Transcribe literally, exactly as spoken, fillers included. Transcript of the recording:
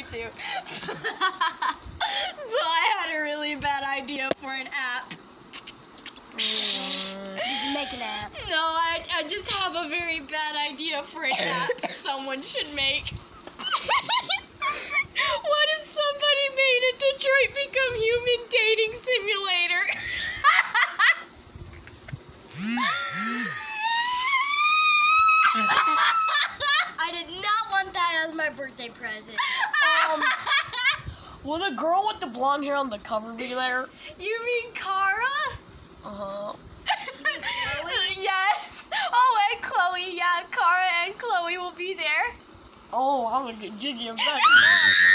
too. So I had a really bad idea for an app. Did you make an app? No, I, I just have a very bad idea for an app someone should make. What if somebody made a Detroit Become Human dating simulator? I did not want that as my birthday present. Um, will the girl with the blonde hair on the cover be there? You mean Kara? Uh-huh. Yes. Oh, and Chloe. Yeah, Kara and Chloe will be there. Oh, I'm gonna get jiggy and back.